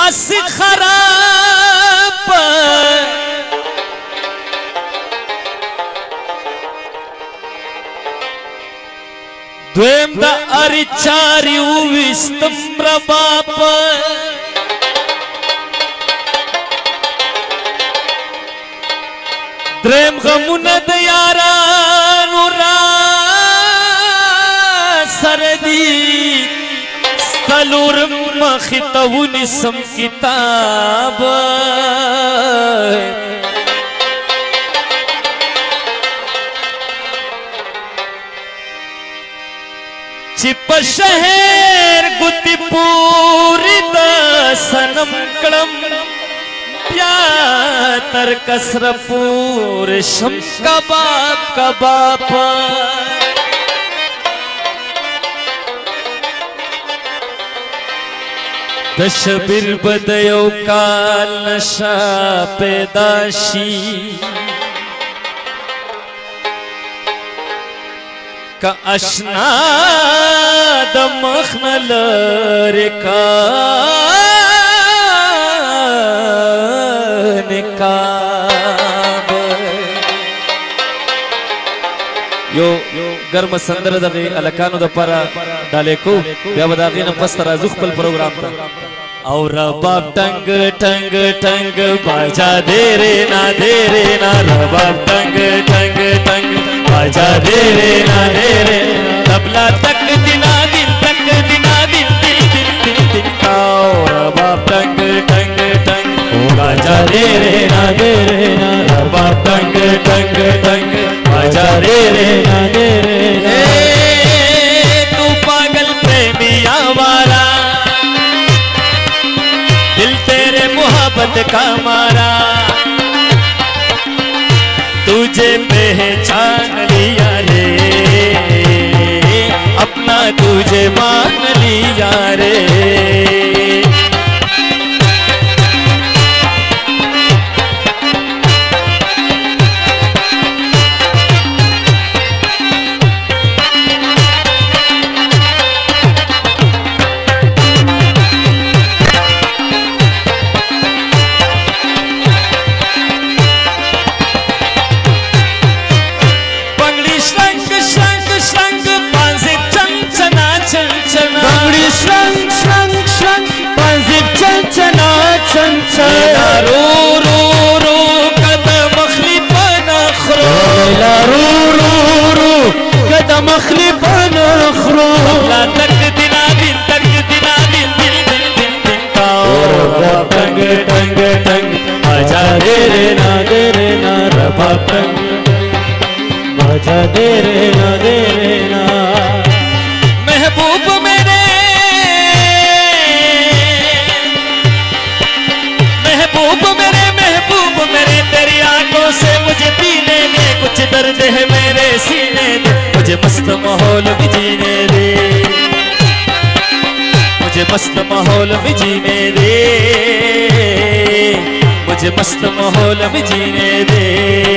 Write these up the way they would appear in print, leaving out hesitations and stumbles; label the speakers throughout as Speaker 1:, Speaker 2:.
Speaker 1: आसी खराब द्वेम दा अरिचारी विस्तम्र बाप द्वेम गमुनद यारानुरा सरदी सलूर मखितवुनि सम किताब चिप शहर गुति पूरी दसनम कलम प्यातर कसरपूर शम कबाब कबाब दशबिर बदयो काल नशा पैदाशी का अशना दमखनल रेखा निकाब यो गर्म संदर दगे अलकानो दपरा डाले को या बदागी न पस्तरा जुखपल प्रोग्राम था और रबाब टंग टंग टंग बाजा दे रे ना रबाब टंग टंग टंग बाजा दे रे ना तबला तक दिना दिन दिल का रबाब टंग टंग टंग बाजा दे रे ना रबाब टंग टंग टंग बाजा दे रे ना तू पागल प्रेमी आवारा दिल तेरे मोहब्बत का मारा तुझे पहचान लिया रे अपना तुझे मान लिया रे महबूब मेरे तेरी आंखों से मुझे पीने दे कुछ दर्द है मेरे सीने दे मुझे मस्त माहौल में जीने दे मुझे मस्त माहौल में जीने दे मुझे मस्त माहौल में जीने दे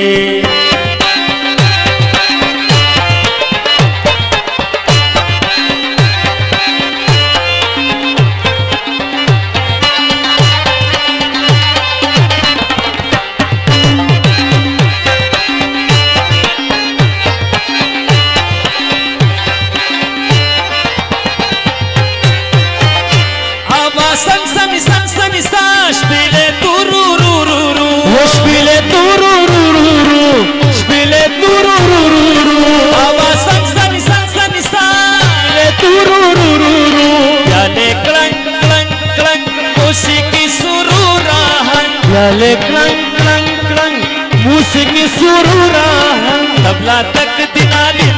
Speaker 1: मूसिकी सुरूरा तबला तक दिना दिन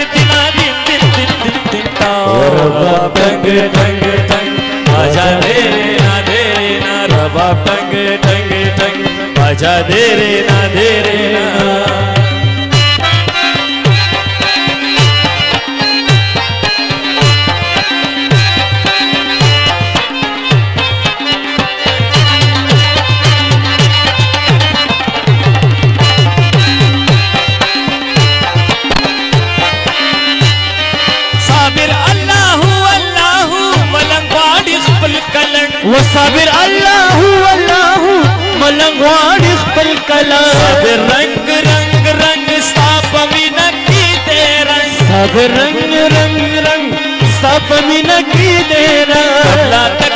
Speaker 1: रबाब टंग टंग टंग बाजा दे रे ना रबाब टंग टंग टंग बाजा दे रे ना
Speaker 2: वो साबिर अल्लाह वाड़ी खपल कला
Speaker 1: सब रंग रंग रंग साप मीना की तेरा
Speaker 2: सब रंग रंग रंग साप मीना की तेरा